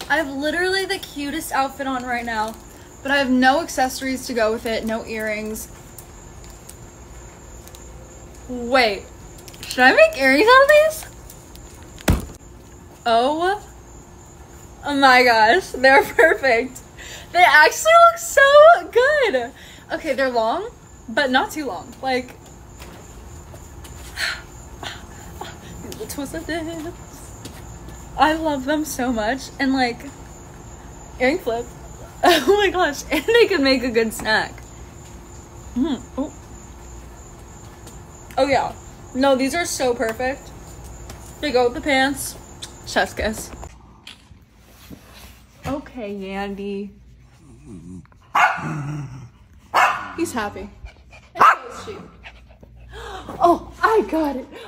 I have literally the cutest outfit on right now, but I have no accessories to go with it, no earrings. Wait, should I make earrings out of these? Oh my gosh, they're perfect. They actually look so good. Okay, they're long, but not too long. Like, the twist of this. I love them so much. And like, earring flip. Oh my gosh, and they could make a good snack. Oh. Oh yeah. No, these are so perfect. They go with the pants. Chef's kiss. Okay, Yandy. He's happy. And so is she. Oh, I got it.